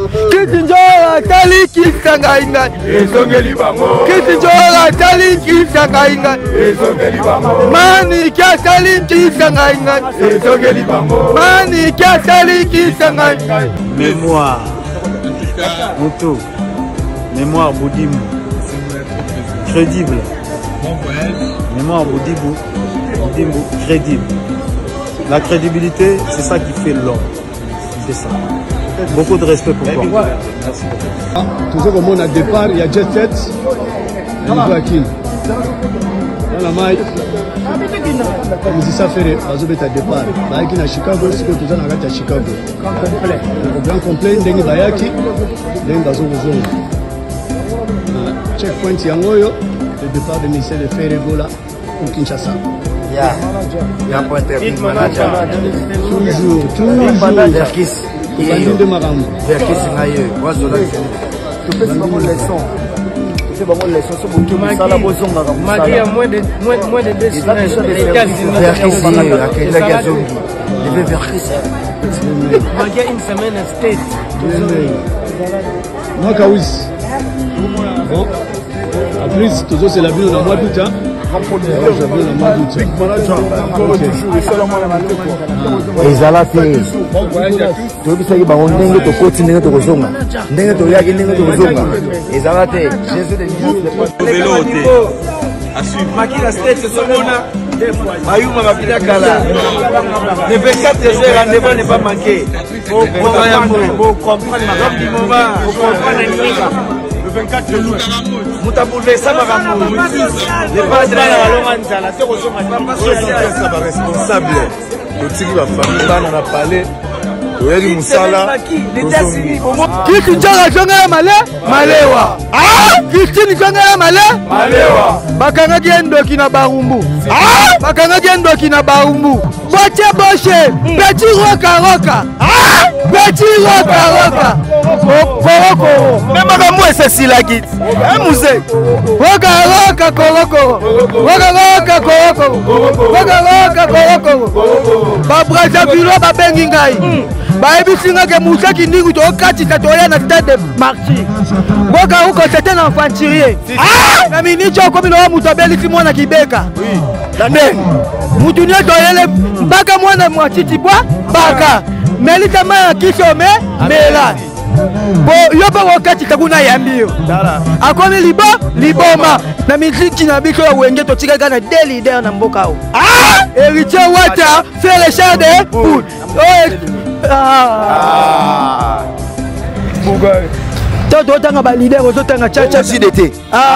Kitinjola tali kisanga inga ezongeli bango Kitinjola tali kisanga inga ezongeli bango Mani kia tali kisanga inga ezongeli bango Mani kia tali kisanga inga Mémoire Moto Mémoire Boudimou Crédible Mémoire Boudimou crédible. La crédibilité, c'est ça qui fait l'homme. C'est ça. Beaucoup de respect pour toi. Merci. Toujours au monde à départ, il y a Jet Set. Il y a Joaquin. Dans la maille, musicien Ferré, Azobet à départ. Bayaki à Chicago, c'est que tout ça n'a à Chicago. Au grand complet, Dengi Bayaki, Dengi Bazo Bozo. Checkpoint Yangoyo, le départ de Michel de Ferré Gola pour Kinshasa. Il y a un point technique manager. Toujours. Verkis. De Maram. Verkis, moi, je l'ai fait. Tu fais vraiment leçon. Tu fais vraiment leçon. C'est pour tout ça, la boson. Maki a moins de 2 semaines. Verkis, il a gazon. Il veut Verkis. Maki a une semaine à State. Moi, Kawis. Bon. En plus, toujours c'est la ville dans le mois d'août. ezala te tobisaki bango ndenge tokoti ndenge tokozonga ndenge toyaki ndenge tokozonga ezala te velo te Makila State Somona Mayuma Mapina Kala le 24 heures rendez-vous n'est pas manqué. Faut comprendre ma moment, faut comprendre le 24 jours. Mutaboulé ça va raconter. Les padres à Loranzala, c'est ça va responsable. Le tigre va famille on a parlé. Oyeli musala. Kiki njala jonga male malewa. Ah, kiki njala male malewa. Bakanga gendoki na barumbu. Ah, bakanga gendoki na barumbu. Boche boche, petit roka. Ah, petit roka. Koroko. Même bakamu esesi la git. Eh musée. Roka koroko. Roka koroko. Ba Brazzaville ba bengi ngai. Baebisinga ke Moussa Kindingu to kati katoya na stade de Marty. Boka uko c'était un infantilier. Ah! Na minicho komi na mutabeli simona kibeka. Oui. Dande. Mutunia toyele mpaka mwana mwatiti bwa baka. Melita ma kisome mela. Bo yoba wakati takuna yambio. Dala. Akomi liboma na miziki na biko ya wenge to tika na daily leader na mboka o. Ah! Héritier Wata fait le char de poule. Toto tanga ba leader ozo tanga chacha CDT.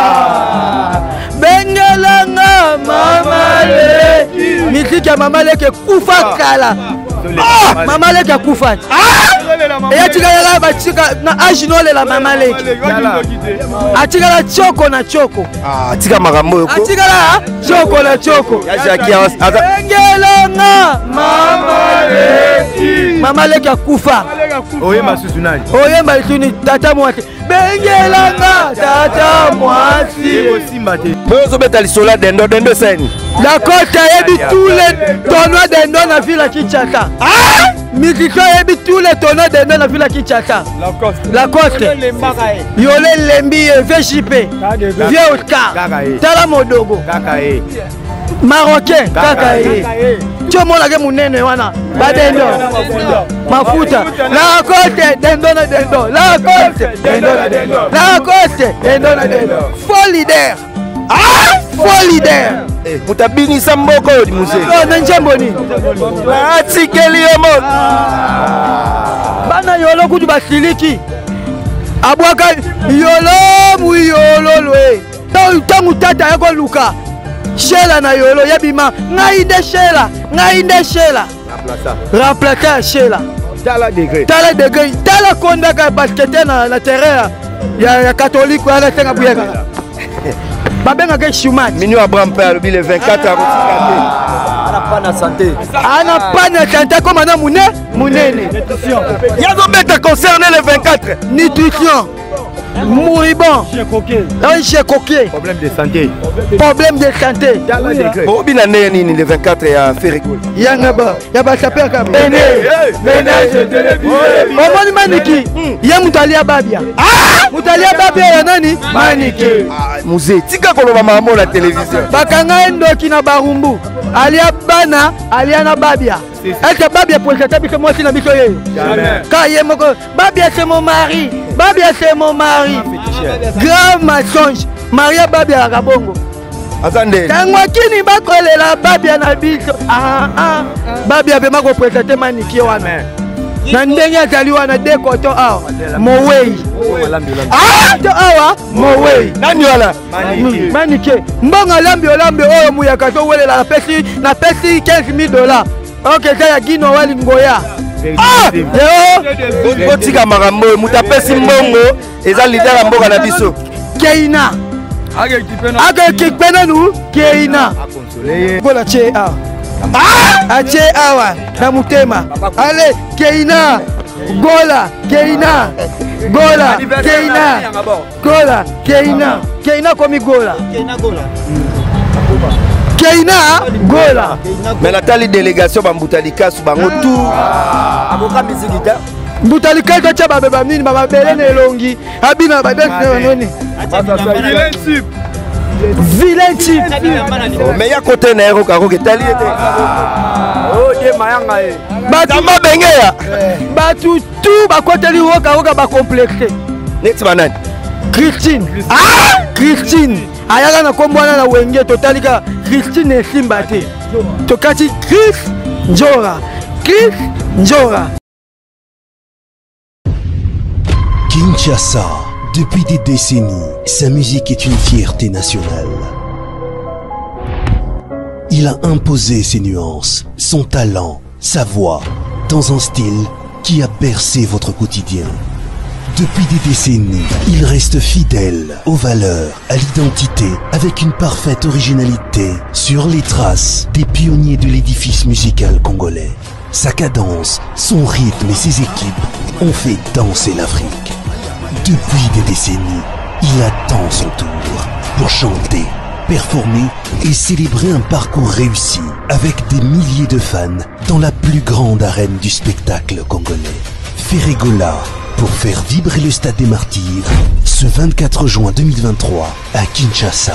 Bengelanga mamale. Miziki ya mamale ke kufa kala. Mamale ke kufa. Et tu gagnes la chika na ajinole la mamale. Atika la choko na choko. Atika magambo yoko. Atika la choko na choko. Bengelanga mamale. Mamale ke kufa. Oyemba susunani. Oyemba isuni tata mwasi. Bengelanga tata mwasi. Simba te. Bozo beta lisola dendo sen. La côte a ébi tous les tournois d'Endo dans la ville à Kinshasa. Ah! Musicien a ébi tous les tournois d'Endo dans la ville à Kinshasa. La côte. Yole Lembi, VJP, Vieux-Oscar, Tala Modogo, Marocain, Kakae. Tu as mon lagé mon nene, wana. Badendo, Mafuta. La côte d'Endo na Dendo. La côte d'Endo na Dendo. La côte d'Endo na Dendo. Faux leader. Ah! Faux leader. Mutabini samboko di musée. Non, njamboni. Atikeli yomo. Bana yolo kudu basiliki. Abwaka yolo mu yolo loe. Tangu tata yako luka. Shela na yolo yabima. Ngainde shela. Remplaçant shela. Tala degré. Tala konda ka basketer na terrain ya catholique wala tenga buyeka. Babenga ke chômage. Minyo Abraham père le 24 Ana pana santé. Ana pana santé comme ana munene. Nutrition. Yazo beta concerné le 24. Nutrition. Mouribon. Un chien coquet. Problème de santé. Problème de santé. Bon, bien année le 24 à Ferrigol. Yangaba, yaba sapeur comme. Ménage de télévision. Maman Maniki. Yamutalia Babia. Ah! Mutalia Babia ya nani? Maniki. Musée, tika koloba maman la télévision. Bakanga endoki na barumbu. Alia bana, alia na Babia. Est-ce que Babia pour cette habitude moi aussi na biso yeyo? Jamais. Quand yemoko, Babia c'est mon mari. Babia c'est mon mari. Grand mensonge. Maria Babia la bongo. Attendez. Tango kini bakolela Babia na biso. Babia be mako présenter Maniki wana. Na ndenge azali wana de koto awa. Mowei. To awa Mowei. Nani wana? Maniki. Mbonga lambi oyo muyaka to welela na pesi $15,000. OK, ça ya Gino wali ngoya. Yo tika makambo mutapesi mbongo eza leader ya mboka na biso. Keina. Age kipena nu Keina. Bola che awa. Ache awa na mutema. Ale Keina. Gola Keina. Gola Keina. Gola Keina. Keina komi Gola. Keina Gola. Mais natali délégation bambutalika su bango tout. Aboka bizigita. Mbutalika kacha babeba nini baba belene elongi. Abina badese noni. Vilain type. Mais ya côté na ero kako ketali ete. Oh de mayanga e. Batama bengeya. Batu tout ba koteli woka ba complexé. Next banani. Christine. Christine. Ayaka na kombwana na wenge totalika Christine esimba te. Tokati Chris Njora. Chris Njora. Kinshasa, depuis des décennies, sa musique est une fierté nationale. Il a imposé ses nuances, son talent, sa voix, dans un style qui a bercé votre quotidien. Depuis des décennies, il reste fidèle aux valeurs, à l'identité, avec une parfaite originalité sur les traces des pionniers de l'édifice musical congolais. Sa cadence, son rythme et ses équipes ont fait danser l'Afrique. Depuis des décennies, il attend son tour pour chanter, performer et célébrer un parcours réussi avec des milliers de fans dans la plus grande arène du spectacle congolais. Ferrigol pour faire vibrer le Stade des Martyrs ce 24 juin 2023 à Kinshasa.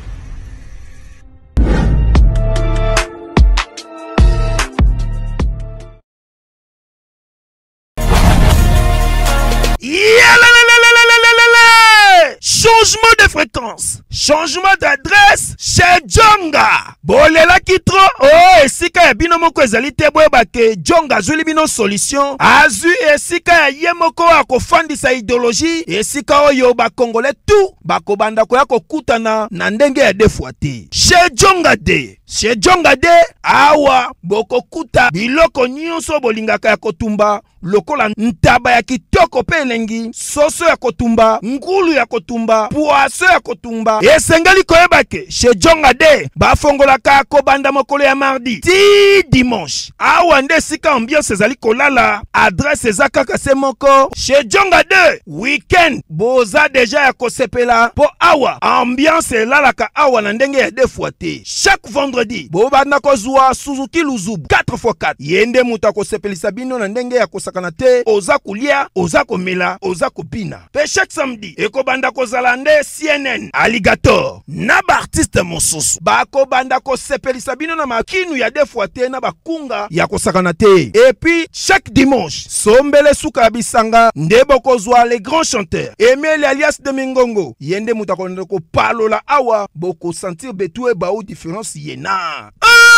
Changement de fréquence, changement d'adresse chez Djonga. Bolela kitro, oh esika ya bino moko ezali te boyeba ke Djonga azuli bino solution. Azu esika ya ye moko akofandisa idéologie, esika oyo ba Congolais tout bakobanda koya kokutana na ndenge ya defwa te. Chez Djonga de. Chez Djonga de awa bokokuta biloko nyonso bolingaka ya kotumba lokola ntaba ya kitoko pe elengi, soso ya kotumba, ngulu ya kotumba, poaso ya kotumba. Esengeli koyeba ke chez Djonga de bafongolaka kobanda mokolo ya mardi ti dimanche. Awa nde sika ambiance ezali kolala, adresse eza kaka se moko. Chez Djonga de weekend boza deja ya kosepela po awa ambiance elalaka awa na ndenge ya defwa te. Chaque vendredi bobanda kozwa Suzuki Luzubu 4x4 yende muta kosepelisa bino na ndenge ya kosakana te, oza kulia, oza komela, oza kopina. Pe chaque samedi ekobanda kozala nde CNN Alligator na ba artiste mosusu bakobanda kosepelisa bino na makinu ya defwa te na bakunga ya kosakana te. Et puis chaque dimanche sombele suka bisanga nde bokozwa les grands chanteurs Emile alias de Mingongo yende muta konde ko palola awa boko sentir betue ba ou différence yena.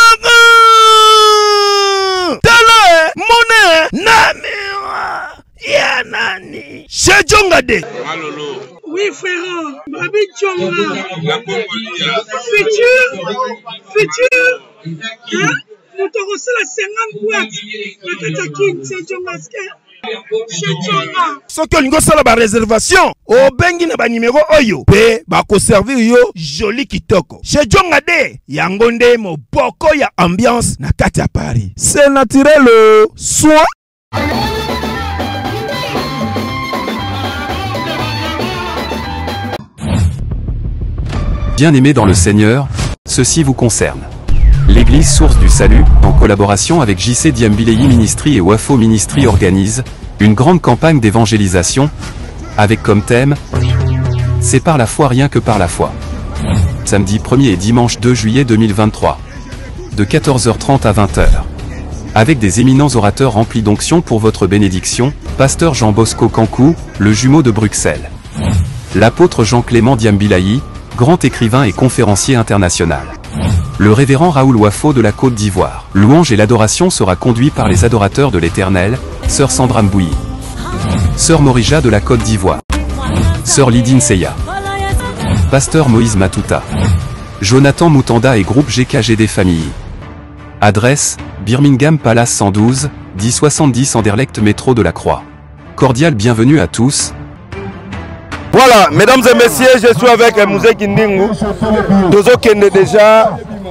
Tele mone namira ya nani chez Djonga de. Oui frère, Babi Djonga. Futur. Hein? Nous te recevons la 50 boîtes. La Katakin, c'est Djonga. Soki olingo sala ba réservation obengi na ba numéro oyo pe bako servir yo joli kitoko. Chez Djonga de yango nde moboko ya ambiance na kati ya Paris. C'est naturel soit Bien-aimés dans le Seigneur, ceci vous concerne. L'église Source du Salut, en collaboration avec JC Diambilei Ministry et Wafo Ministry organise une grande campagne d'évangélisation, avec comme thème « C'est par la foi rien que par la foi ». Samedi 1er et dimanche 2 juillet 2023. De 14h30 à 20h. Avec des éminents orateurs remplis d'onction pour votre bénédiction, Pasteur Jean Bosco Kankou, le jumeau de Bruxelles. L'apôtre Jean-Clément Diambilei, grand écrivain et conférencier international. Le révérend Raoul Wafo de la Côte d'Ivoire. Louange et l'adoration sera conduit par les adorateurs de l'Éternel, Sœur Sandra Mbouyi, Sœur Morija de la Côte d'Ivoire, Sœur Lydine Seya, Pasteur Moïse Matuta, Jonathan Moutanda et groupe GKGD Famille. Adresse, Birmingham Palace 112, 1070 Anderlecht métro de la Croix. Cordial bienvenue à tous. Voilà, mesdames et messieurs, je suis avec Mouzé Kindingu. Tozo Kende déjà,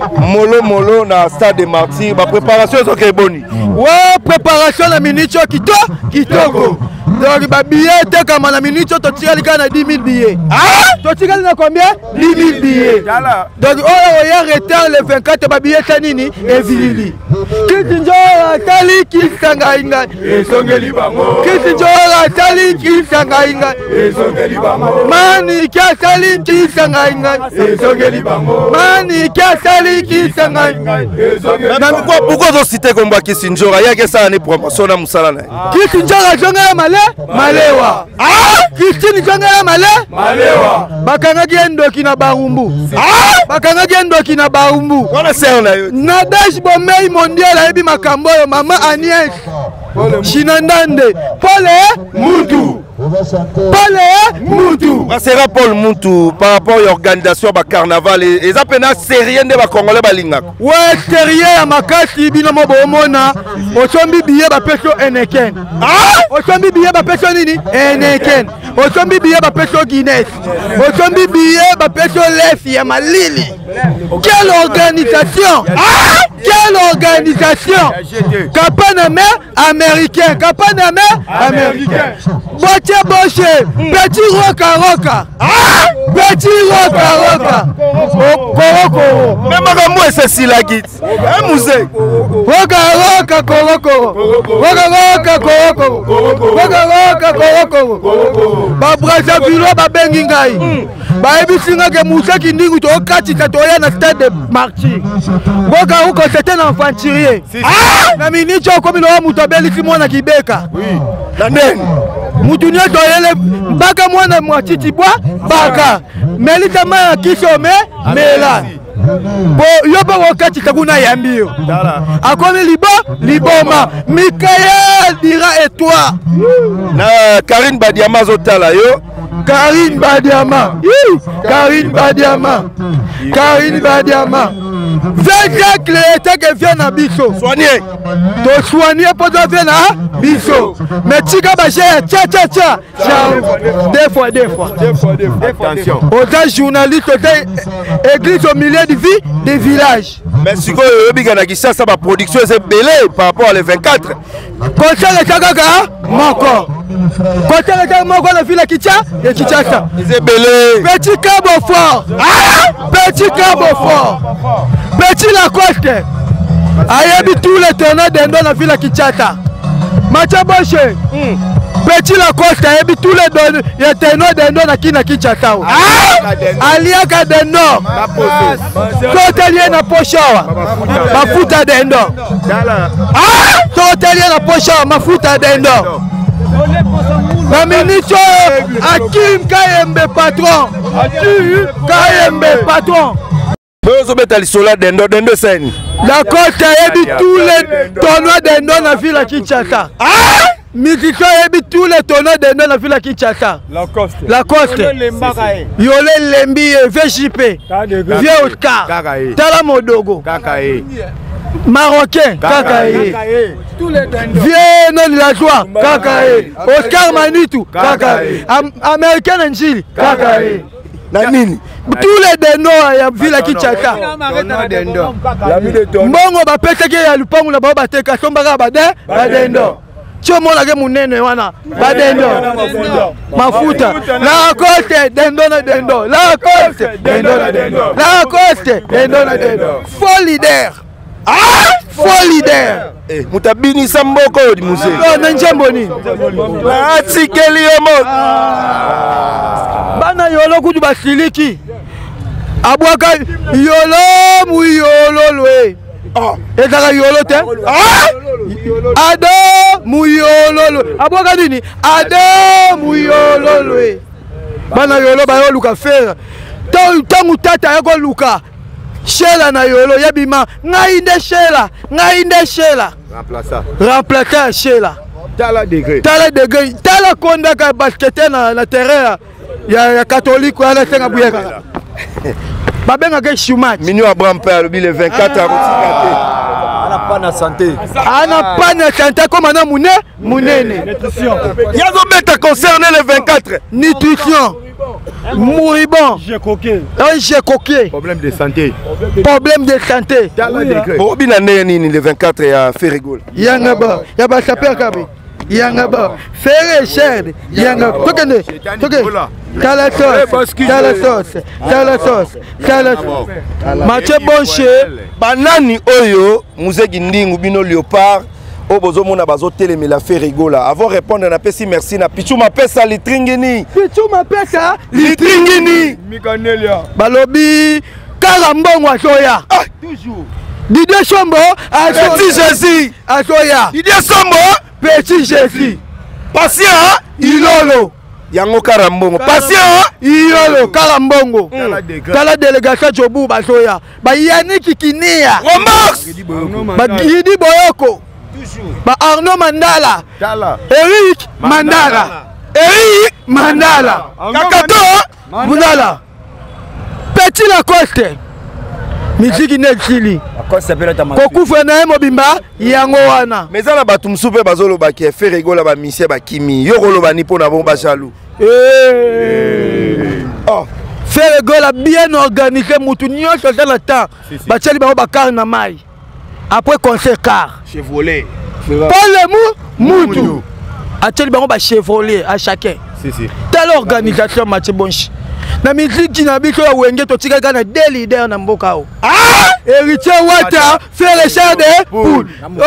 Molo na stade de Martyrs. Ma préparation est bonne. Ouais, préparation la minute kitoko. Donc, bah, billet, t'es comme la minute, tu tires les 10 000 billets. Ah? Tu tires les combien? 10 000 billets. Donc, oh, il y a retard le 24, bah, billet, Tanini et Vilili. Kitinjora, Tali, Kisangainga, et Songelibamo. Kitinjora, Tali, Kisangainga, et Songelibamo. Mani, Kasali, Kisangainga, et Songelibamo. Mani, Kasali, Kisangainga, et Songelibamo. Pourquoi vous citez comme Kisinjora? Il y a que ça, on est promotion à Moussalana. Kisinjora, Jonga Malé? Malewa. Ah! Christine Jonga Malé? Malewa. Bakanga Gendo Kina Barumbu. Ah! Bakanga Gendo Kina Barumbu. On a serre là. Nadège Bomei mondial a ebi makambo maman Agnès. Chinandande. Paul Moutou. Paul Moutou. C'est Paul Moutou par rapport à l'organisation du carnaval. Et ça peine sérieux de Congolais balingak. Ouais, sérieux à Makati binomo bomona. Osombi billet ba peso Eneken. Ah! Osombi billet ba peso nini? Eneken. Osombi billet ba peso Guinness. Osombi billet ba peso Lefi ya Malili. Quelle organisation! Ah! Quelle organisation! Kapaname américain, Kapaname américain. Boche Boche, Petit Roka Roka. Ah! Petit Roka Roka. Koroko. Même à moi c'est si la guide. Un musée. Roka Roka Koroko. Roka Roka Koroko. Roka Roka Koroko. Ba Brazzaville ba bengi ngai. Ba ebisinga ke Moussa Kindingu to kati katoya na stade de Martyrs. Boka uko c'était un infantilier. Ah! Na minute comme le mutobeli kimona kibeka. Oui. La nene. Mutunia toyele baka mwana mwatiti bwa baka. Melita ma kisome mela. Bo yoba wakati kakuna yambio. Akomi liboma. Mikael dira et toi. Na Karine Badiama zotala yo. Karine Badiama. Karine Badiama. Karine Badiama. Jacques l'État qui vient à Bisso. Soigner. To soigner pour venir à Bisso. Mais Tika Baché, tcha. Deux fois. Attention. Autant journaliste, autant église au milieu des villages. Mais si vous avez ça, sa production c'est belé par rapport à les 24. Conseil le Kagaga, Moko. Conseil le Kagaga, Moko, la ville à Kicha, et Kichasa. C'est belé. Petit Cabo Fort. Petit Cabo Fort. Petit Lacoste. Ayabi tous les tournois d'Endo dans la ville à Kichata. Macha Boche. Petit Lacoste. Ayabi tous les tournois d'Endo dans la Kichata. Aliaka d'Endo. Totalier na Pochawa. Mafuta d'Endo. Totalier na Pochawa. Mafuta d'Endo. La ministre Hakim Kayembe patron. Hakim Kayembe patron. La côte a tous les tournois d'Endo dans la ville à Kinshasa. Musicien a tous les tournois d'Endo dans la ville à Kinshasa. La côte. Yolé Lembi VJP. Vieux Oscar. Tala Modogo. Marocain. Kakae. Vieux non la joie. Kakae. Oscar Manitou. Kakae. Américain Angel. Kakae. Namini. Tous les Dendo ya ville Kinshasa. Mbongo ba pesa ke ya lupangu na ba bateka sombaka ba Dendo. tiomonake munene wana badendo mafuta Lacoste dendo na dendo Lacoste dendo na dendo Lacoste dendo na dendo faux leader faux leader mutabini samboko di musée na njembo nini atikeli yomo bana yolo kudu basiliki abwaka yolo mu yolo loe ezaka yolo te ado mu yolo loe abwaka nini ado mu yolo loe bana yolo bayo luka fera tangu tata yako luka shela na yolo yebima ngai nde shela remplaçant shela tala degré tala konda ka basketer na terrain ya catholique wala senga buyeka babenga ke chumach Minio Abraham père le 24 ana pana santé comme ana munene yazo beta concerné le 24 nutrition moribond j'ai coqué problème de santé bon bina neni le 24 ya Ferrigol yanga ba ya ba saper kabi yanga ba faire cher yanga tokende tala sauce Mathieu Bonche banani oyo museki ndingu bino Léopard o bozo mona bazo telemela Ferrigola avant répondre na pesi merci na Pichu mapesa litringini Mikanelia balobi Kalambongo asoya toujours Didier Sombo Petit Jésus asoya Didier Sombo Petit Jésus patient Ilolo yango Karambongo patient Ilolo Kalambongo tala délégation Jobu basoya ba Yannick Kinia Romax ba Gidi Boyoko ba Arnaud Mandala Eric Mandala Kakato Mandala Petit Lacoste Miziki Nexili kokufa na mobimba yango wana mezana batu msupe bazolo baki Ferrigola ba misie ba kimi yokolo bani pona bon ba jaloux Ferrigola bien organisé mutu nyonso dans le temps bachali ba bakar na mai après concert car Chevrolet mutu achali ba Chevrolet à chacun telle organisation Mathieu Bonche na miziki na biso ya wenge to tika na deux leaders na mboka o héritier wata faire le char de poule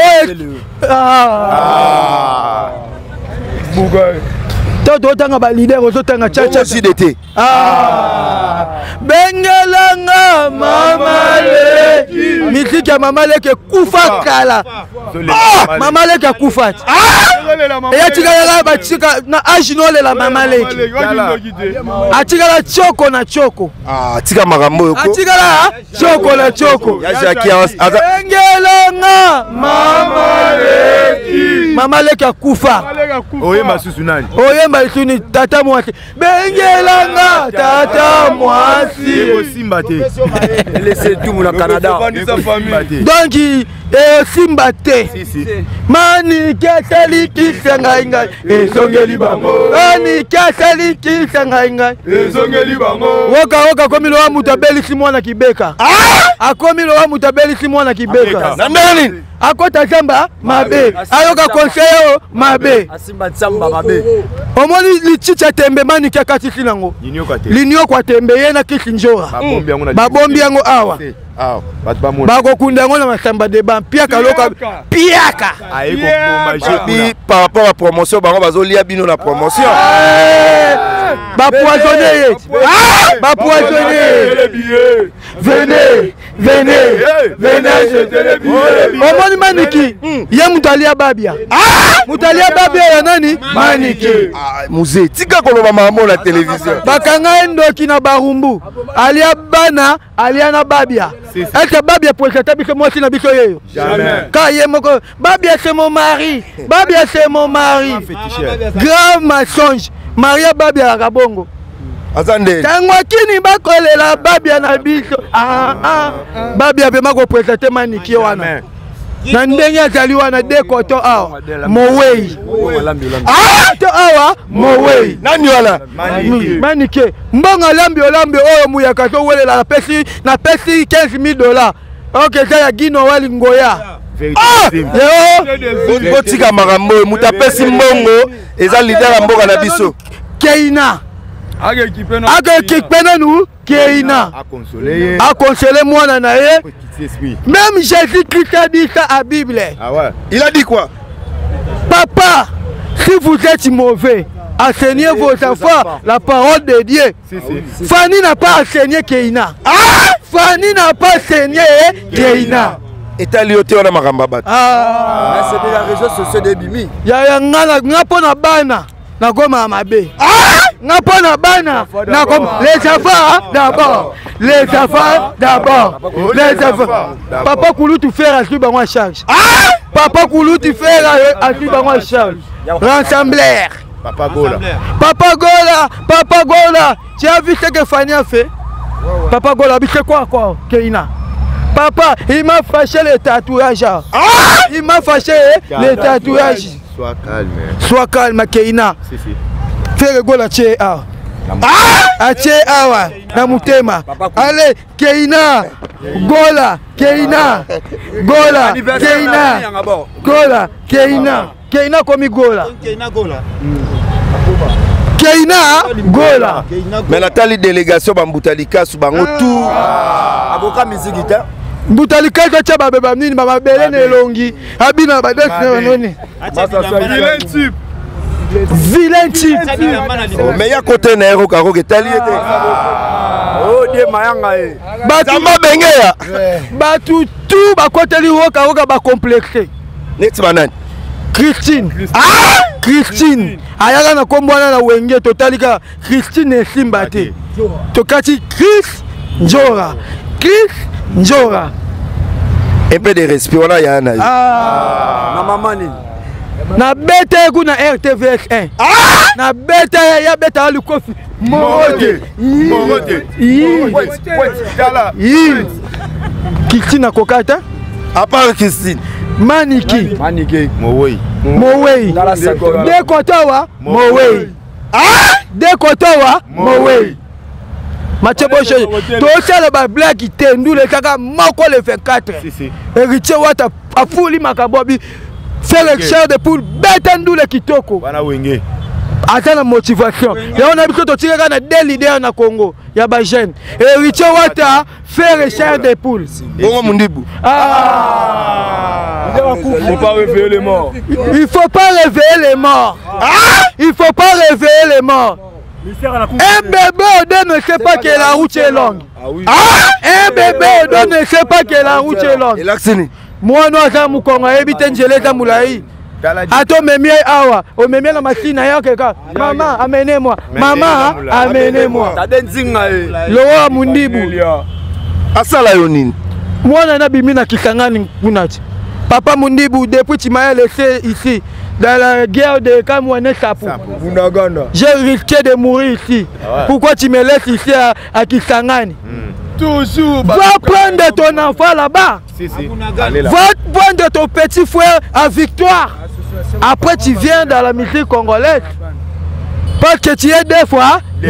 Toto tanga ba leader ozo tanga chacha d'été bengelanga mamale miziki ya mamale ke kufa kala mamale ke kufa ya tika ba tika na ajinole la mamale atika la choko na choko tika makambo yoko atika la choko na choko bengelanga mamale ke kufa oyemba susu nani oyemba isuni tata mwasi bengelanga tata mwasi simba te laissez tout mon Canada donc simba te mani kesali kisengai ngai esongeli bango mani kesali kisengai ngai esongeli bango woka komi lo mutu abelisi mwana kibeka akomi lo mutu abelisi mwana kibeka na nani akota samba mabe ayoka conseiller mabe asimba samba mabe omoni lichicha tembe mani kaka nango linyo kwa tembe yena kisi njora babombi yango awa bakokunda yango na masamba de ban piaka loka piaka par rapport à promotion bango bazolia bino na promotion bapoisonné venez jetez les billets omoni maniki ye mutalia babia mutalia babia ya nani maniki musée tika koloba mamo na télévision bakanga endoki na barumbu alia bana alia na babia est-ce que babia présente biso moi na biso yeyo ka ye moko babia c'est mon mari grave mensonge Maria babia kabongo azande tango kini bakolela babia na biso babia pema ko présenter maniki wana na ndenge azali wana de koto awa mowei to awa mowei nani wala maniki mbonga lambi oyo muyaka to welela na pesi $15,000 ok ça ya gino wali ngoya botika makambo mutu apesi mbongo eza leader ya mboka na biso Keina akekipena nu Keina akonsole mwana na ye. Même Jésus-Christ a dit ça à Bible. Il a dit quoi? Papa, si vous êtes mauvais, enseignez vos enfants la parole de Dieu. Fanny n'a pas enseigné Keina. Fanny n'a pas enseigné Keina. Et t'as lioté on a makambabat. C'est de la région sociale de Bimi. Ya ngapo na bana na goma mabe. Ngapo na bana na goma les enfants d'abord. Les enfants d'abord. Les enfants. Papa Koulou tu faire assurer bango charge. Papa Koulou tu faire assurer bango charge. Rassembleur. Papa Gola. Papa Gola, Papa Gola. Tu as vu ce que Fanny a fait? Papa Gola, c'est quoi Keina? Papa, il m'a fâché les tatouages. Il m'a fâché les tatouages. Sois calme. Sois calme, Keina. Fais le Gola tché a. Tché awa, na mutema. Allez, Keina. Gola, Keina. Gola, Keina. Gola, Keina. Keina comme Gola. Keina Gola. Keina Gola. Mais la tali délégation Bambutalika sous bango tout. Avocat musique. Mbutalika cha baba nini baba belene elongi. Abina badesi noni. Vilain type. Mais ya côté na ero kako tali était. Oh Dieu mayanga e. Batuma bengeya. Batu tout ba koteli woka woka ba complexé. Next banane. Christine. Christine. Ayaka na kombwana na wenge totalika Christine Simbate. Tokati Chris Njora. Chris Njora. Un peu de respect voilà ya na. Na mamani. Na bete kuna RTVS 1. Na bete ya bete ali kofi. Morote. Christine kokata. À part Christine. Maniki. Mowei. Dekotawa. Mowei. Dekotawa. Mowei. Mathieu tosala ba blague tendule kaka moko le 24. Héritier wata afuli makabobi faire cher de poule bête ndule kitoko. Bana wenge. Atana motivation. Ya on a biso to tiraka na des leaders na Congo. Ya ba jeune. Héritier wata faire cher de poule. Bongo mundibu. Il faut pas réveiller les morts. Il faut pas réveiller les morts. Il faut pas réveiller les morts. Un bébé Odo ne sait pas que la route est longue. Un bébé Odo ne sait pas que la route est longue. Moi, nous sommes Congo, Ato memi awa, o memi na machine ya keka. Maman, amenez-moi. Maman, amenez-moi. Loa mundibu. Asala yonini. Moi, na bimi na Kisangani kunati. Papa mundibu, depuis tu m'as laissé ici. Dans la guerre de Kamouane Sapou. J'ai risqué de mourir ici. Pourquoi tu me laisses ici à Kisangani? Toujours. Va prendre ton enfant là-bas. Va prendre ton petit frère à Victoire. Après tu viens dans la musique congolaise. Parce que tu es deux fois. Tu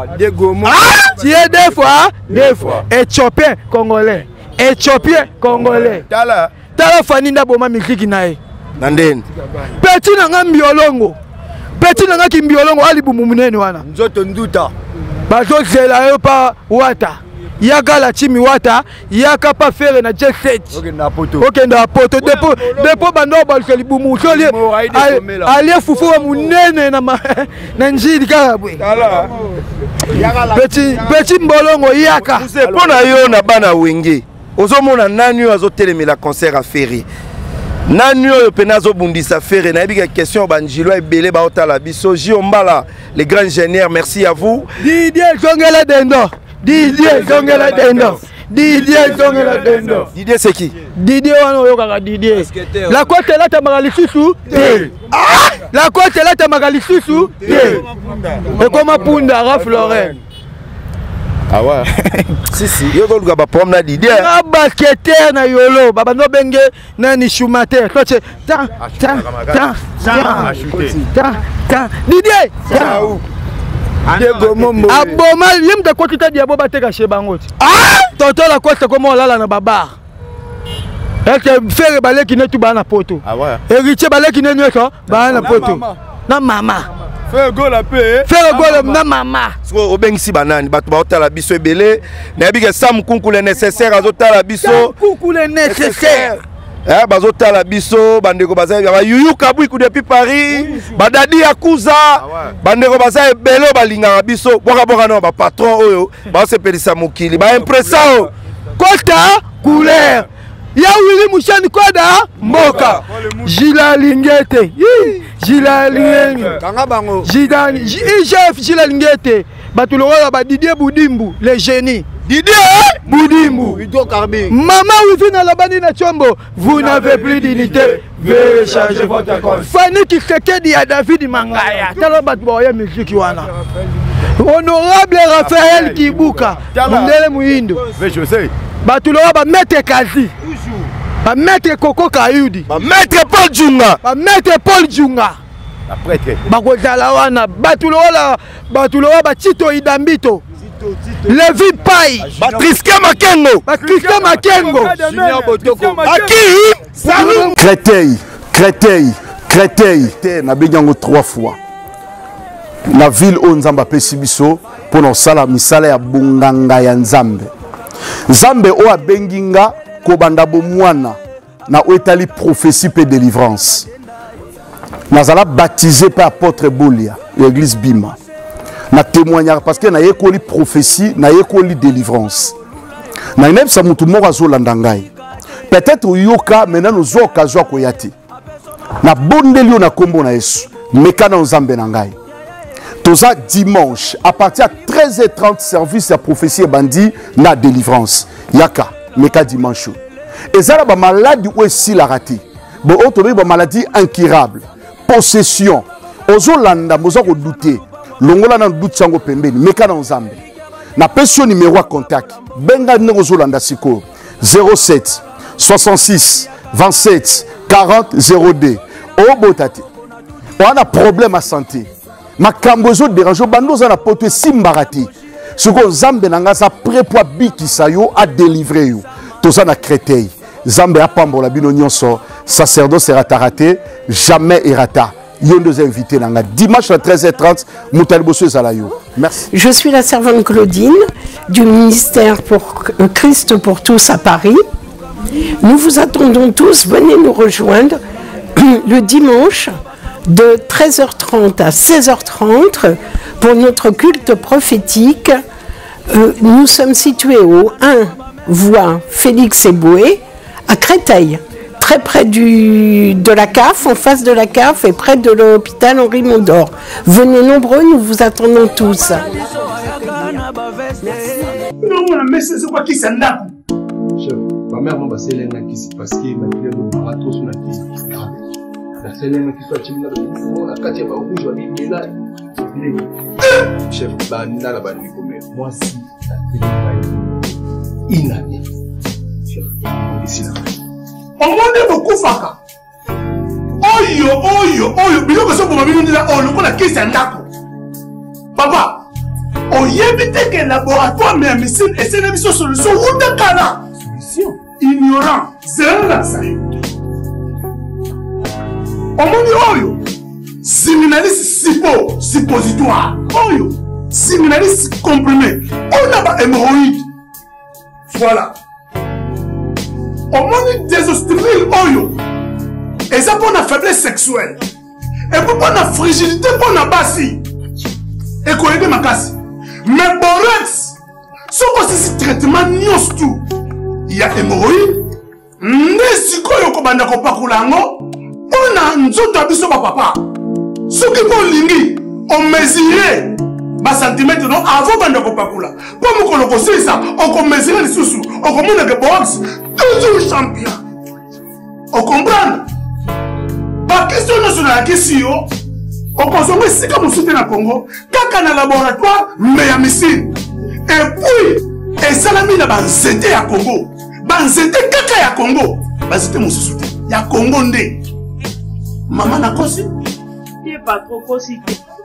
es deux fois. Éthiopien congolais. Éthiopien congolais. Tala Faninda Boma musique nae. Nandeni. Petit nanga mbiolongo. Petit nanga kimbiolongo ali bumunene wana. Nzoto nduta. Bazo zela yo pa wata. Yaka la chimi wata, yaka pa faire na jet set. OK na poto. OK na poto depo bando balseli bumu soli. Ali fufu wa munene na njidi karabwe. Petit mbolongo yaka. C'est pour na yo na bana wenge. Ozomona nani yo azotelemela concert à Ferry. Nani oyo penazo bundisa Ferry na yebika question banjilo ebele ba otala biso Jiombala les grands ingénieurs merci à vous. Didier Zongela Dendo. Didier c'est qui? Didier wana oyo kaka Didier. La côte là ta magalisusu. La côte là ta magalisusu. Et comme Punda Raf Lorraine. Ah ouais. Si yo go luka ba pom na Didier. Na basketeur na yolo baba no benge na ni Schumacher. Coach ta Didier. Aboma yim de kotita diabo bateka chez bangoti. Toto la costa comme on lala na baba. Faire balé qui n'est tout bas na poto. Ah ouais. Héritier balé qui n'est pas bas na poto. Na maman. Faire go la paix. Faire go na maman. Au bengisi banani batu ba otala biso ebele na bika sam kunkule nécessaire azotala biso. Kunkule nécessaire. Bazotala biso bandeko baza ba yuyu kabwi ku depuis Paris badadi akuza bandeko baza ebele balinga biso boka no ba patron oyo ba se pelisa mokili ba impressao Kota couleur ya wili mushani koda mboka Gila Lingete Gila Lingete kanga bango Jidani chef Gila Lingete batulora ba Didier Boudimbu le génie Didier Boudimbu maman wifi na labani na chombo vous n'avez plus d'unité veuillez changer votre compte Fanny Kisekedi ya David Mangaya tala bat boya musique wana honorable Raphaël Kibuka ndele muindo je sais batulora ba maître Kazi ba maître Koko Kayudi ba maître Paul Djunga après bakozala wana batulora ba Tito Idambito Levi Pai Patrice Makengo Junior Botoko Créteil na benyango 3 fois la ville où Nzamba pesi biso pour nos sala misala ya bunganga ya Nzambe o abenginga ko banda bomwana na etali prophétie pe délivrance nazala baptisé par apôtre Bolia l'église Bima na témoignage parce que na yekoli prophétie na yekoli délivrance na même ça mutu moko azolanda ngai peut-être yoka maintenant nous occasion ko yati na bondeli na kombo na Yesu meka na Nzambe na ngai toza dimanche à partir de 13h30 service ya prophétie bandi na délivrance yaka meka dimanche ezala ba maladie ou si la raté bo otobe ba maladie incurable possession ozolanda mozo ko douter longola na doute sango pembeni meka na Nzambe na pesio numéro à contact benga ne ozolanda siko 07 66 27 40 02 obotate on a problème à santé makambo zo dérange bando za na poto simbarati siko Nzambe na ngasa prêt pour bikisa yo a délivrer yo toza na Créteil Nzambe apambola bino nyonso sacerdoce sera raté jamais errata. Deux invités dimanche à 13h30 merci. Je suis la servante Claudine du ministère pour Christ pour tous à Paris. Nous vous attendons tous, venez nous rejoindre le dimanche de 13h30 à 16h30 pour notre culte prophétique. Nous sommes situés au 1 voie Félix Eboué à Créteil. Très près de la CAF, en face de la CAF et près de l'hôpital Henri Mondor. Venez nombreux, nous vous attendons tous. Ma mère m'a passé l'un qui s'est passé, ma fille m'a marathon sur la tête. La seule l'un qui soit timide, la quatrième fois où je vais aller là. Chef, banana la banane comme moi si la télé une année. Chef, ici là. Omone bokufaka oyo biloko so boma bino ndila oyo lokola kisi ya ndako papa oyebi te ke laboratoire mais médecine esene biso solution wuta kala solution ignorant zela sayo omoni oyo siminalisi suppositoire oyo siminalisi comprimé on a ba hémorroïde voilà. Au monde des hostiles, et ça pour la faiblesse sexuelle, et pour la fragilité, pour la bassi, et qu'on aide ma casse. Mais borex, ce que c'est ce traitement nios tout, il y a hémorroïde, n'est-ce qu'on a pas coulango, on a un autre abisso papa. Ce qui est lingi, on mesurait. Bas centimètre non avant bande ko pakula pour mo koloko ça on ko mesurer les sous on ko mona que box toujours champion on comprend ba question nationale question on consomme si comme soutien na Congo kaka na laboratoire mais ya missile et puis et salami na banzete ya Congo banzete kaka ya Congo banzete mo soutien ya Congo ndé maman na kosi il pas trop kosi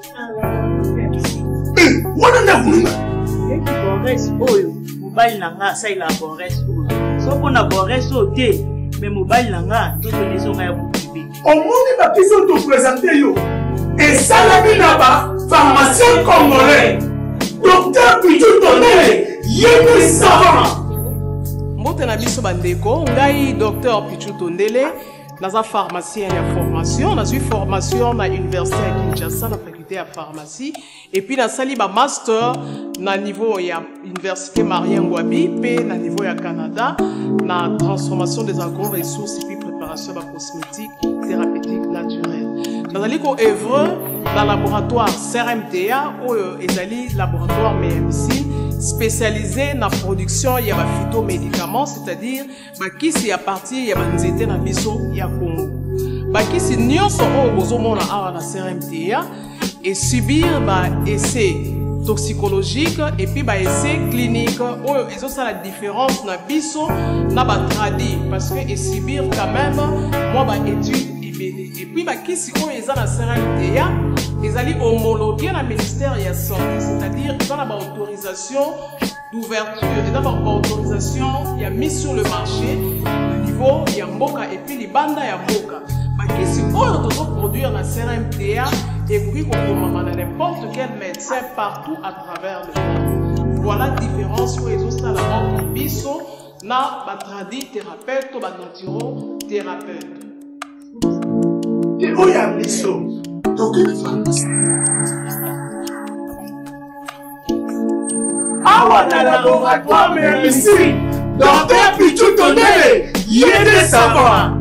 wana na kununga bores oyo mobali na nga asaila bores oyo soko na bores oyo te mais mobile langa to maison ya privé. Au monde ba biso to présenter yo. Et ça la binaba pharmacien congolais. Docteur Pichu Tondele, yéné savant. Mbote na biso bandeko, ngai docteur Pichu Tondele, naza pharmacien ya formation, naza formation na université ya Kinshasa na faculté ya pharmacie et puis na sali ba master na niveau ya université Marien Ngouabi pe na niveau ya Canada na transformation des agro-ressources et puis préparation de cosmétiques thérapeutiques naturelles. Nazali ko œuvre dans laboratoire CRMTA ou ezali laboratoire MMC spécialisé dans la production de phytomédicaments, c'est-à-dire qui à partir de nzete na biso ya Congo. Qui nyonso o bozomona awa na CRMTA et subir essai toxicologique et puis essai clinique ou ils ont ça la différence na biso na ba tradi parce que et subir quand même moi étude et puis qui si on est dans la CRMTA ils allaient homologuer le ministère de la Santé, c'est-à-dire dans la autorisation d'ouverture, dans la autorisation, il y a mis sur le marché le niveau, il y a Mboka et puis les bandes il y a Mboka. Qui si on doit produire la CRMTA et puis on peut n'importe quel médecin partout à travers le monde. Voilà la différence où ils ont ça la mort biso na batradi thérapeute ou batantiro thérapeute. Et où y a biso? Awa na laboratoire MMC, docteur Pichu Tondele, yéné savant.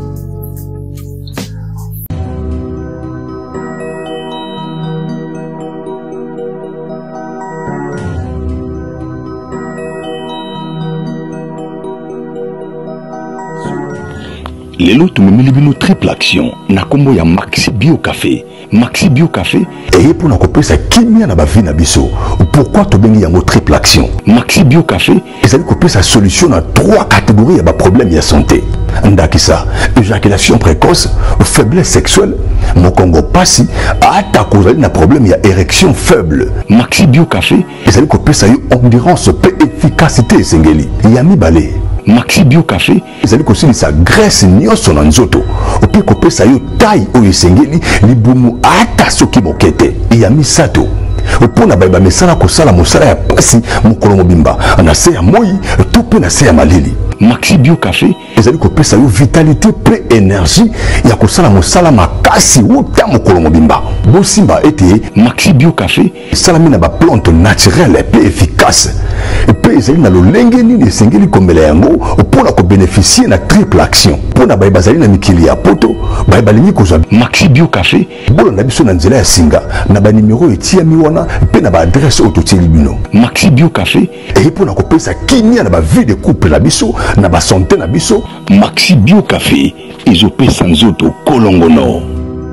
Lelo tumemeli bino triple action na kombo ya Maxi Bio Café. Maxi Bio Café et pour na kopesa kimia na ba vie na biso. Pourquoi to bengi yango triple action? Maxi Bio Café ezali kopesa solution na 3 catégories ya ba problème ya santé. Ndakisa, éjaculation précoce, faiblesse sexuelle, mokongo pasi, ata kozali na problème ya érection faible. Maxi Bio Café ezali kopesa yo endurance pe efficacité esengeli. Yami balé. Maxi Bio Café ezali kosilisa graisse nyonso na nzoto ope kopesa yo taille oyo esengeli libumu ata soki mokete ya misato opona bayeba mesala kosala mosala ya pasi mokolo mobimba na se ya moi to pe na se ya malili. Maxi Bio Café ezali kopesa yo vitalité pre énergie ya kosala mosala makasi wuta mokolo mobimba. Bosimba ete Maxi Bio Café salami na ba plante naturelle pe efficace pe ezali na lolenge nini esengeli kombela yango mpona kobénéficier na triple action mpona bayeba bazali na mikili ya poto bayeba lingi kozwa Maxi Bio Café bolanda biso na nzela ya singa na banimero etiami wana mpe na baadresse oyo totieli bino. Maxi Bio Café eye mpona kopesa kimia na bavie de couple na biso na basanté na biso. Maxi Bio Café ezopesa nzoto kolongono.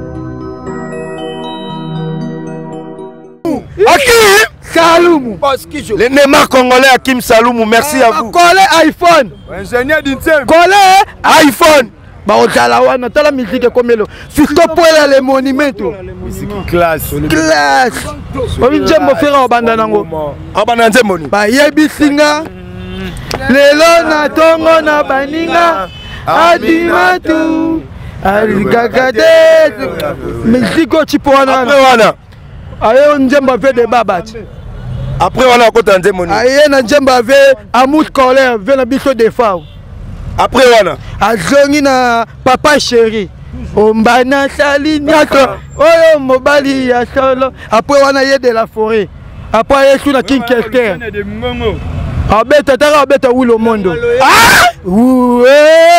Saloumou. Les Neymar congolais Hakim Saloumou, merci à vous. Collé iPhone. Ingénieur d'Insem. Collé iPhone. Baotala wana tala musique comme le. Fisto poela le monumento. Musique classe. Classe. Obi njembo fera obanda nango. Obanda nzemoni. Ba yebisinga. Lelo na tongo na baninga. Adimatu. Aligagade. Musique chipo wana. Après wana. Ayo njembo ve de babati. Après on a côté nzemoni. Aye na njembo ve amout colère ve na biso de fao. Après wana azongi na papa chéri ombana sali nyaka oyo mobali ya solo. Après wana ye de la forêt. Après yesu na king kester abeta tara abeta wilo mondo oué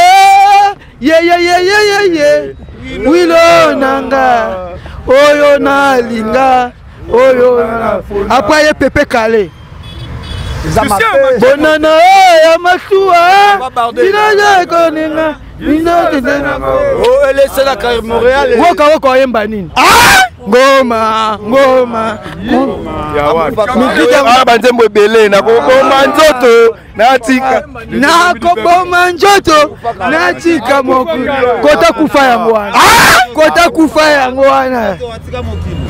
ye wilo nanga oyo na linga oyo na après ye pepe kale bonana ya masua dinaja koninga oh elle est la carrière Montréal woka yemba nini ngoma ya wapi banzembo ebele na koboma nzoto natika nakoboma nzoto natika moku kota kufa yango wana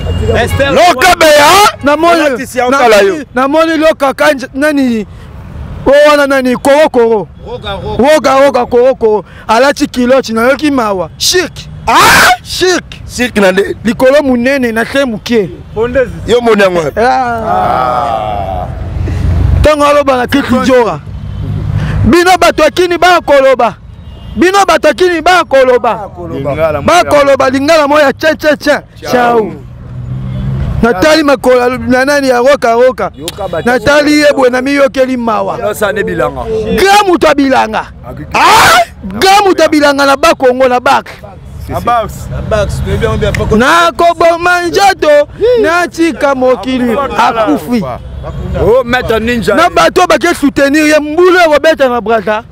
loka beya namoni loka kanja nani Oh nani koro koro alati kiloti na yoki mawa chic chic na de likolo munene na te mukie yo monango tango aloba na kiti njora bino bato akini ba koloba lingala moya chau natali makola na nani ya roka natali yebwe na miyokeli mawa gramu tabilanga na bakongo na bak na koboma njato na tika mokili akufi na bato bake soutenir ye mbule robeta na brasa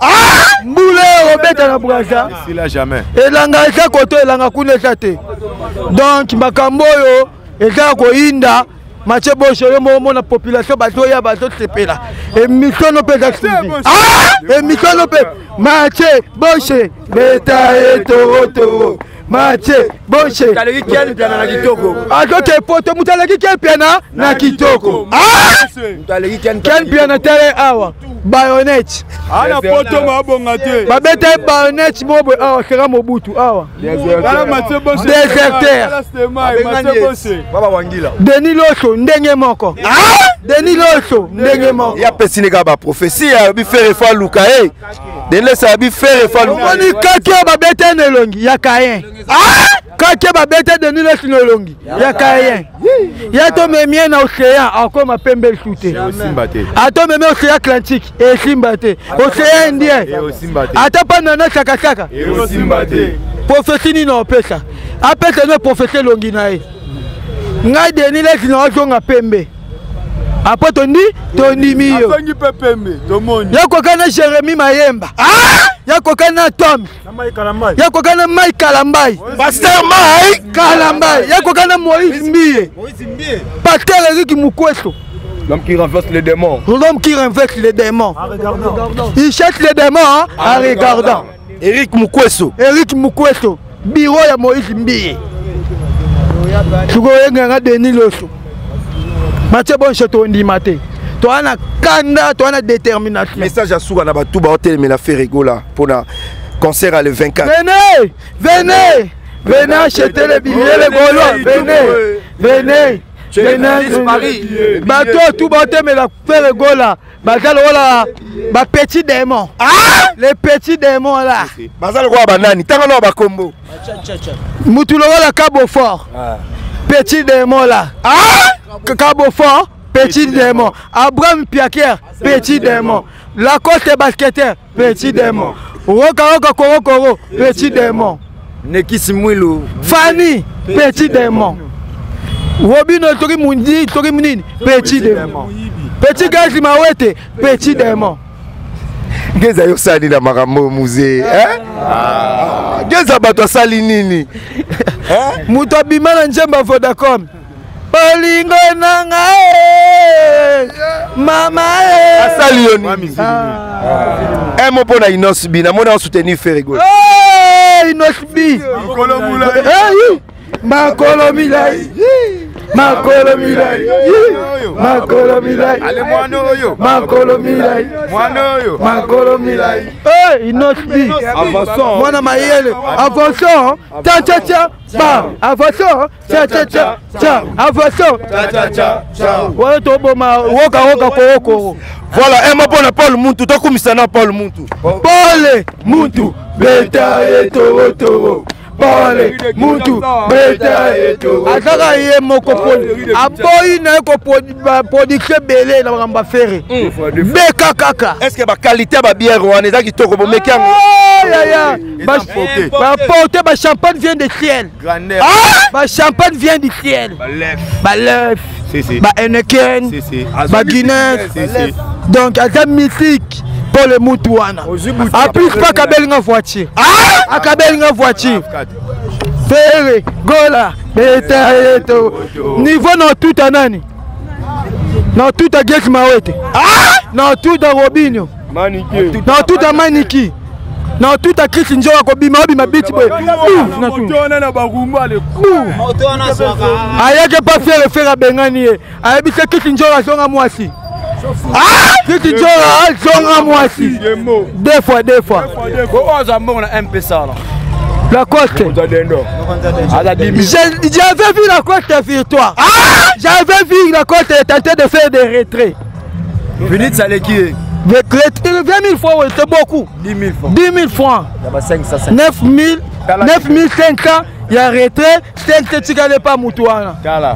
elanga eza koto elanga kuna eza te donc makambo oyo eza koyinda mache boshe yo mona population bato ya bato sepela émission pe za suivi émission pe mache boshe beta etoro mache boshe mutaleki kel piana na kitoko azoke poto mutaleki kel piana na kitoko mutaleki kel piana tele awa bayonet ana poto mabonga te babeta bayonet mobo awa sera mobutu awa déserteur baba wangila Denis Loso ndenge moko ya pesinika ba prophétie ya bi faire fa luka Denis sa bi faire fa luka oni kakio babeta nelongi ya kayen kakio babeta Denis Loso nelongi ya kayen ya to memie na océan akoma pembe sute ato memie océan Atlantique et simbate océan Indien ata pana na sakasaka prophétie ni na pesa apesa na prophétie longi na ye ngai Denis Loso na ozonga pembe apo tondimi yo yakokana Jérémie Mayemba yakokana Tom yakokana Mai Kalambai Pasteur Mai Kalambai yakokana Moïse Mbiye Pasteur Eric Mukweso l'homme qui renverse les démons il cherche les démons en regardant Eric Mukweso bureau ya Moïse Mbiye tukoyenga Denis Loso Mathieu Bonche tondima te toana kanda toana détermination message à Souga na batu ba hotel mais la fait rigola pour le concert à le 24 venez acheter les billets les Gaulois venez Paris bato tout ba hotel mais la fait rigola bazal wala ba petit démon les petits démons là bazal kwa banani tanga na ba kombo mutulo wala Cabo Fort petit démon là Cabo Fort, petit démon. Abraham Piaker, petit démon. Lacoste basketteur, petit démon. Roka Koro, petit démon. Nekisi Mwilo, Fanny, petit démon. Robino Tori Mundi, petit démon. Petit Gazi Mawete, petit démon. Geza yo sali na makambo musée, Geza bato sali nini? Muto bimana njemba Vodacom. Bolingo nanga mama asali yoni mo pona Inosbi na mona soutenir Ferrego Inosbi makolo milai Inosbi mwana mayele avançons avançons wala toboma woka koko voilà mopona Paul Muntu tokumisana Paul Muntu beta etoro Pole Muntu beta eto azaka ye moko poli aboyi na ko production belé na ngamba ferre beka kaka est-ce que ba qualité ba bière wana eza kitoko bomeki yango ba porter ba champagne vient du ciel ba champagne vient du ciel ba lèvre ba Heineken ba Guinness donc aza mythique pour le Mutuana. A plus pas kabelinga voiture. Akabelinga voiture. Ferre, gola, beta eto. Niveau dans tout anani. Dans tout à Gek Mawete. Dans tout à Robinho. Dans tout à Maniki. Dans tout à Chris Njora Kobima Bima Biti Boy. Ayake pas faire à Bengani. Ayabise Chris Njora Zonga Mwasi. Titi Djonga, Djonga moi aussi. Deux fois. La côte. J'avais vu la côte victoire. J'avais vu la côte tenter de faire des retraits. Philippe Saleki. 20 000 fois, c'est beaucoup. 10 000 francs. 9 500, il y a retrait. 500, tu ne gagnes pas Moutouana.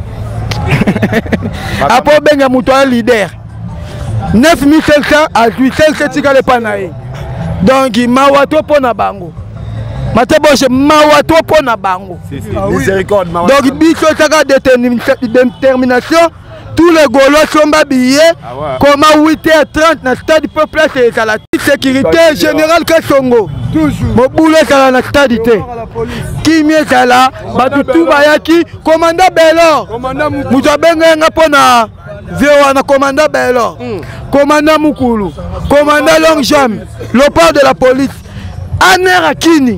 Après, il y a Moutouana leader. 9 500 à 8 500, tu ne gagnes pas Naï. Donc, Mawato Pona Bango. Mawato Pona Bango. Miséricorde, donc, Biso Saka détermination. Tous les Gaulois sont habillés. Comment 8h30 dans le stade du peuple, c'est la sécurité générale Kassongo. Mon boulot, c'est la stade. Qui m'est là? Badoutou Bayaki, commandant Bellor. Vous avez un pona. Véoana, commandant Bellor. Commandant Moukoulou. Commandant Longjam. Le port de la police. Aner Akini.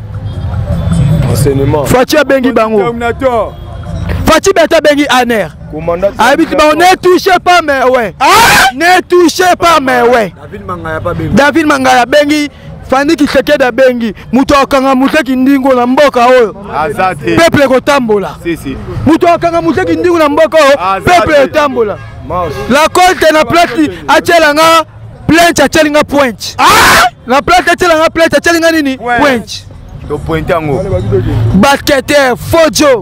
Fatia Bengi Bango. Fatia Beta Bengi Aner. Habituellement, ne touchez pas mais ouais. Ne touchez pas mais ouais. David Mangaya Bengi. Fani qui seke da bengi muto akanga museki ndingo na mboka oyo peuple kotambola muto akanga museki ndingo na mboka oyo peuple kotambola la colte na place achelanga plainte achelinga point na place achelanga plainte achelinga nini point do point yango basketeur Fojo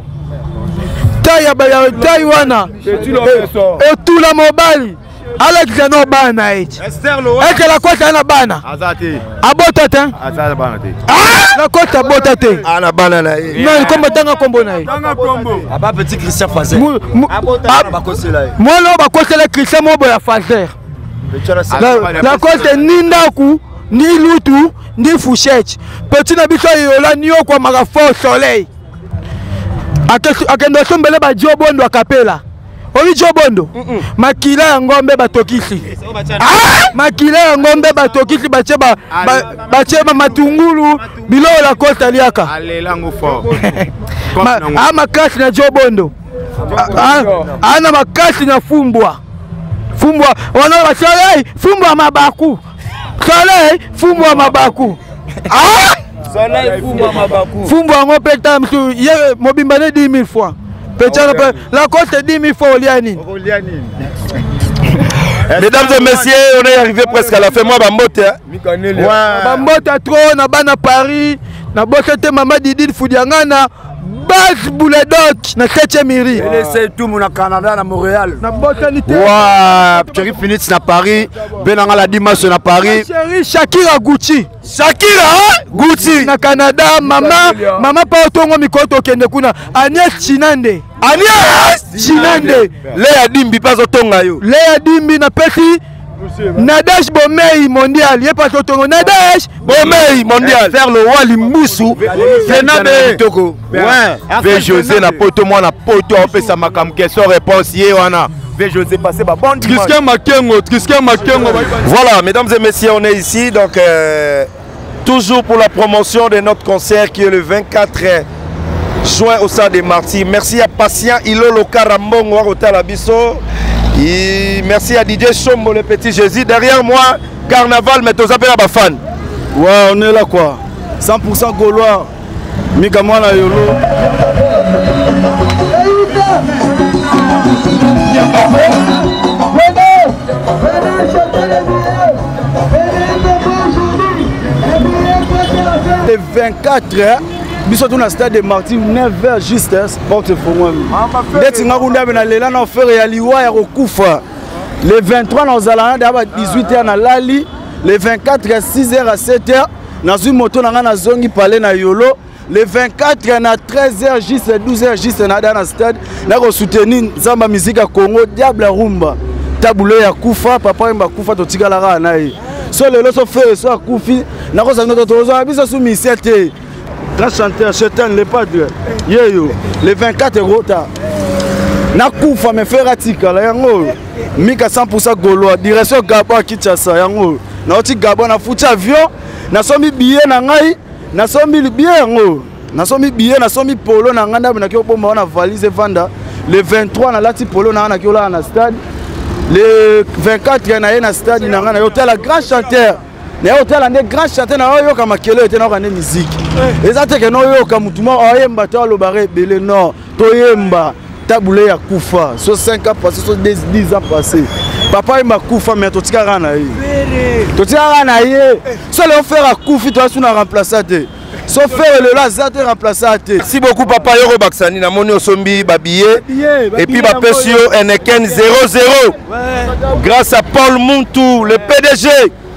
Taiwana et tout la mobile Alex no bana eti. Eke la kota na bana. Azate. Abota te. Azate bana te. La kota abota te. Ana bana na ye. Non, comme tanga kombo na ye. Tanga kombo. Aba petit Christian Fazer. Abota ba kosela ye. Moi lo ba kosela Christian Mobo ya Fazer. La kota ni ndaku, ni lutu, ni fushech. Petit na biso yola ni okwa maka fort soleil. Akendo sombele ba Jobondo akapela. Oyi Jobondo makila ya ngombe batokisi makila ya ngombe batokisi bacheba matungulu bilo la costa liaka alelango fort makasi na Jobondo ana makasi na fumbwa wana basale fumbwa mabaku sale fumbwa mabaku fumbwa ngopeta mtu ye mobimbane 10 000 fois. La côte 10 000 fois au Liani. Mesdames et messieurs, on est arrivé presque à la fin. Moi, Bambote. Bambote trop, na bana Paris, na bossete Mama Didi Foudiangana, Bas Bouledok, na 7e mairie. C'est tout mon Canada, na Montréal. Na bossete. Waouh, Thierry Phoenix na Paris, Benanga la Dimas na Paris. Chérie Shakira Gucci. Shakira Gucci na Canada, mama pa otongo mikoto kende kuna Agnès Chinande. Léa Dimbi pas otonga yo. Léa Dimbi na peti Nadège Bomei mondial, yé pas otongo Nadège Bomei mondial. Faire le roi Limboussou. Zenabe Toko. Ouais. José na poto moi na poto on peut ça makam question réponse yé wana. José passer ba bon dimanche. Tristan Makengo. Voilà, mesdames et messieurs, on est ici donc toujours pour la promotion de notre concert qui est le 24 juin au Stade des Martyrs. Merci à Patient Ilolo Karambongo à Talabiso. Merci à DJ Chombo le petit Jésus. Derrière moi, Carnaval, mais tous appels à ma fan. Ouais, on est là quoi. 100% Gaulois. Mikamwana Yolo. Le 24 biso tuna Stade des Martyrs 9h juste porte pour moi. Dès nga kunda na lela na faire ya liwa ya kokufa. Le 23 na ozala na 18h na Lali, le 24 à 6h à 7h na zui moto na nga na zongi palais na Yolo. Le 24 na 13h juste 12h juste na dans stade na ko soutenir Zamba musique à Congo Diable Rumba. Taboulo ya kufa papa mba kufa to tikala ka na ye. So le so fait so kufi na ko sa notre tozo biso sou misete. Grand chanteur Chetan le padre. Yeyo le 24 rota. Na kufa me faire tikala yango. Mika 100% Gaulois direction Gabon Kinshasa yango. Na oti Gabon na futi avion na somi billet na ngai. Na somi billet yango. Na somi billet na somi polo na nganda na ki bomba na valise vanda. Le 23 na lati polo na ki ola na stade. le 24 na ye na stade na nga na yo la grand chanteur na yo la ne grand chanteur na yo ka makelo ete na ka ne musique eza te ke no yo ka mutuma oyemba to alobare belé non to yemba taboulé ya kufa so 5 ans passé so 10 ans passé papa il m'a kufa mais to tika rana ye to tika rana ye so le faire à kufi to asuna remplacer te so faire le là te remplacer te. Merci beaucoup papa Yoro Baksani na moni osombi babillet et puis ba pesio Enneken 0-0 grâce à Paul Muntu le PDG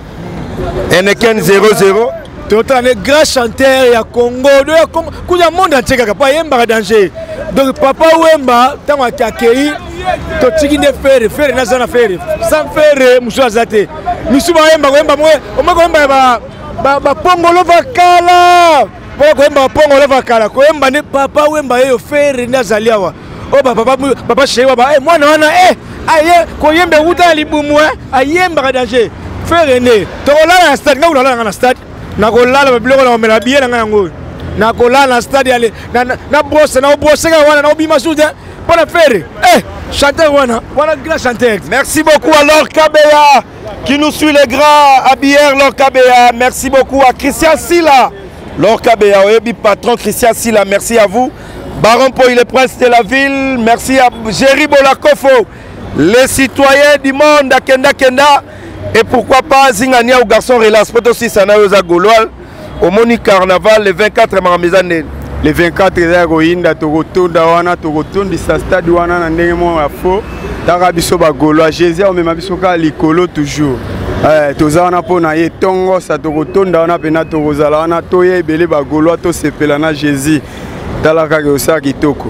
Enneken 0-0 total les grands chanteurs ya Congo kuya monde entier kaka pa yemba danger donc papa Wemba tango akakei to tiki ne faire na zana faire sans faire musu azate musu ba Wemba mwe Wemba ba pongolo vakala ba Wemba pongolo vakala ko Wemba ne papa Wemba yo faire na zaliawa o papa shewa ba mwana wana aye ko yembe uta libumu ayemba danger faire ne to la na stade ngula na stade na kolala babiloko na omela biye na yango na kolala na stade ale na brosse na brosse ka wana na obima sude pour faire chanteur wana grand chanteur. Merci beaucoup à Laure Kabea qui nous suit les grands à Bière. Laure Kabea, merci beaucoup à Christian Silla. Laure Kabea, oyebi patron Christian Silla, merci à vous. Baron Poy, le prince de la ville, merci à Jerry Bolakofo, les citoyens du monde à Kenda Kenda. Et pourquoi pas Zingania ou garçon relance poto si sana yoza Gaulois au Moni Carnaval le 24 maramezane le 24 eza koyinda tokotonda wana tokotondisa stade wana na ndenge mo ya fo taka biso ba Gaulois Jésus omema biso ka likolo toujours toza wana mpona ye tongo sa tokotonda wana pena tokozala wana toye ebele ba Gaulois tosepela na Jésus talaka ke osala kitoko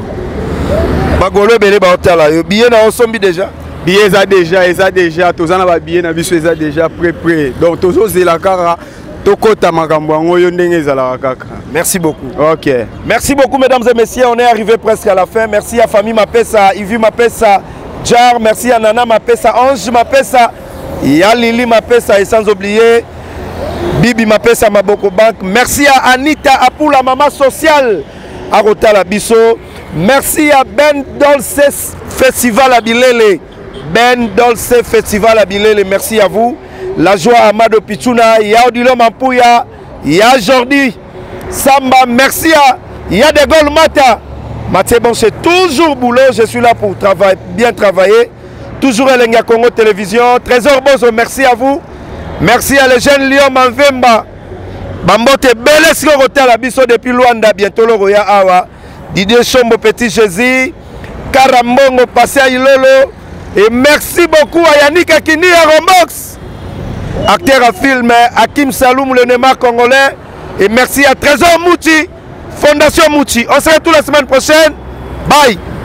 ba Gaulois ebele baotala yo billet na osombi déjà billet eza déjà tozana ba billet na biso eza déjà prêt donc tozozela kaka tokota makambo yango yo ndenge ezalaka kaka. Merci beaucoup. OK. Merci beaucoup mesdames et messieurs, on est arrivé presque à la fin. Merci à famille Mapesa, Ivu Mapesa, Jar, merci à Nana Mapesa, Ange Mapesa, ya Lili Mapesa et sans oublier Bibi Mapesa Maboko Bank. Merci à Anita Apula Mama Sociale à Rotala Bisso. Merci à Ben Dolce Festival à Bilele. Ben Dolce Festival à Bilele, merci à vous. La joie à Amado Pichuna, Yaudilo Mampouya, Ya Jordi, Samba, merci à Ya de Gol Mata. Mathieu Bon, c'est toujours boulot, je suis là pour bien travailler. Toujours Elenga Congo Télévision. Trésor Bozo, merci à vous. Merci à les jeunes Lyon Manvemba. Bambote Belesco Hotel Abisso depuis Luanda, bientôt le Roya Awa. Didier Chombo Petit Jésus, Karambongo Passé à Ilolo. Et merci beaucoup à Yannick Akini à Romox, acteur à film, Hakim Saloum, le Neymar congolais. Et merci à Trésor Mouti, Fondation Mouti. On se retrouve la semaine prochaine. Bye.